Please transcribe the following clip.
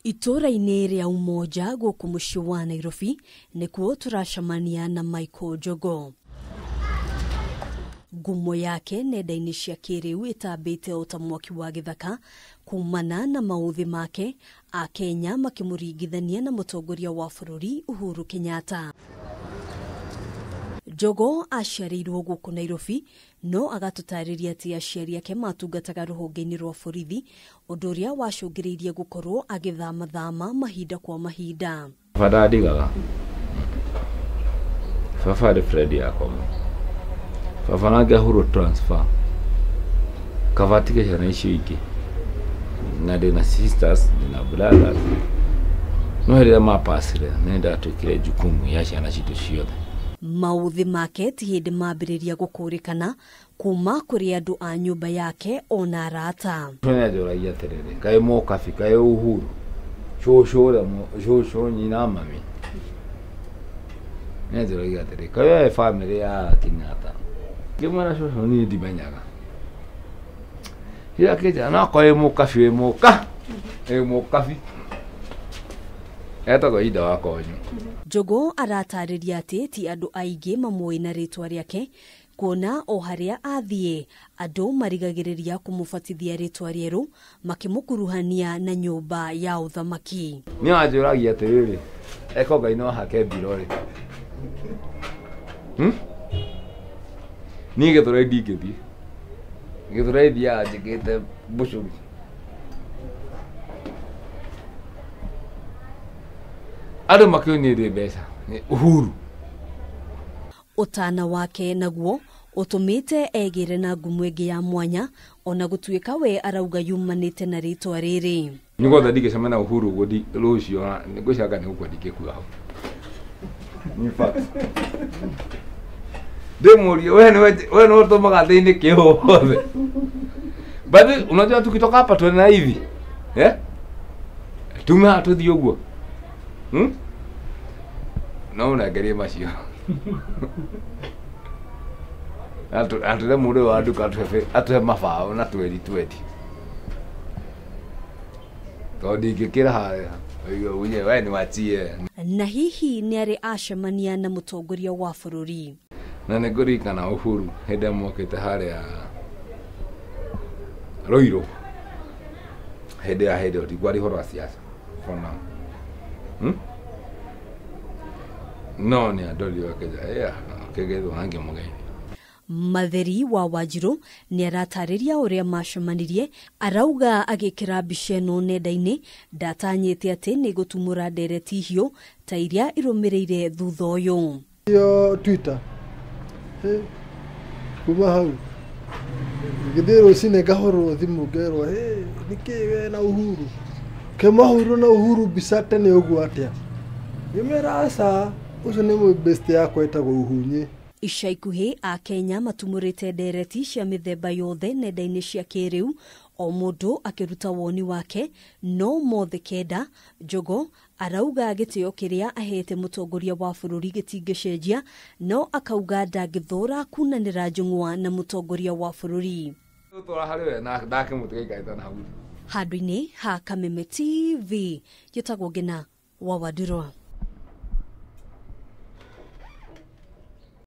Itura-inĩ rĩa Umoja gũkũ mũciĩ wa Nairobi nĩkuo turacemania na Michael Jogo. Ngumo yake nenda-inĩ cia kĩrĩu ĩtambĩte o ta mwaki wa gĩthaka kumana na maũthĩ make a Kenya makĩmũringithania na mũtongoria wa bũrũri Uhuru Kenyatta. Jogo aciarĩirwo gũkũ Nairobi no agatũtarĩria atĩ aciari ake matungataga rũhonge-inĩ rwa borithi, ũndũ ũrĩa wacũngĩrĩirie gũkorwo agĩthama mahinda kwa mahinda. Baba ndigaga. Baba arĩ Fred yakoma. Baba nange Uhuru transfer. Kavatike ciana icio ingĩ. Na ndĩna sisters, ndĩna brothers. No hĩndĩ ĩrĩa mapacire nĩ ndatwĩkire jukumu ya ciana citũ ciothe. Maũthĩ make ti hĩndĩ mambĩrĩria gũkũrĩkana kuma kũrĩ andũ a nyũmba yake ona arata. Nĩ njoragia atĩrĩrĩ, kaĩ mũkabi, kaĩ Uhuru, cũcũ nyina mami. Nĩ njoragia atĩrĩrĩ, kaĩ family ya Kenyatta. Ngĩmwĩra cũcũ niĩ ndimenyaga. Hĩndĩ akĩnjĩra no kaĩ mũkabi mũkabi. Etagwo Ida wa Konyo. Jogo aratarĩria atĩ ti andũ aingĩ mamũĩ na rĩtwa rĩake, kuona o harĩa athiĩ andũ marigagĩrĩria kũmũbatithia rĩtwa rĩerũ makĩmũkuruhania na nyũmba ya ũthamaki. Nĩ wanjũragia atĩrĩrĩ, eko Ngai no hake mbirorĩ. Niĩ Gĩthũrai ndingĩthiĩ. Gĩthũrai thiaga njĩkĩte mbũcũri. Ado makĩonire mbeca Uhuru. Ũtana wake naguo ũtũmĩte egĩre na ngumo ĩngĩ ya mwanya ona gũtuĩka we arauga yumanĩte na rĩtwa rĩrĩ. Nĩgotha ndingĩcemania na Uhuru gũthi rũciũ nĩngwĩciria nĩ gũkua ndingĩkua hau. In fact. Ndĩmũrie we nĩ ũtũmaga thĩinĩ kĩhothe. But unajua tukitoka hapa tuende hivi. Tumethiĩ ũguo. No nagerie macio. Atuhe mũndũ wa nduka atuhe mabao na 2020. Tondũ ndingĩkĩra harĩa. We nĩ watie. Na hihi nĩ arĩ acemania na mũtongoria wa bũrũri. Na nĩ ngũririkana Uhuru hĩndĩ mokĩte harĩa Roiro. Hĩndĩ ndigwari ũhoro wa siasa. For now. No nĩ andoli wakeja kegethwo hange mugai. Matheri wa Wanjiru nĩ aratarĩria ũrĩa macemanirie, arauga agĩkĩra mbica ĩno nenda-inĩ ndatanyĩte atĩ nĩ gũtumũra ndereti hiũ ta iria irũmĩrĩire thutha ũyũ. Yo Twitter. Kuma hau. Gĩthĩ rũcinĩ ngahũrwo thimũ ngerwo nĩkĩ we na Uhuru. Kemahũrwo na Uhuru mbica tene ũguo atĩa. Ngĩmera aca ũcio nĩ mũbesti yakwa etagwo Uhunyi. Ica ikuhĩ a Kenya matumũrĩte ndereti cia mĩthemba yothe nenda-inĩ cia kĩrĩu, o mũndũ akĩruta woni wake, no mothe kenda. Jogo arauga gĩtĩo kĩrĩa ahete mũtongoria wa bũrũri gĩtingĩcenjia, no akauga ndangĩthũra kunanĩra njũng'wa na mũtongoria wa bũrũri. Handũ-inĩ ha Kameme TV, gĩtagwo Ngina wa Wadurwa.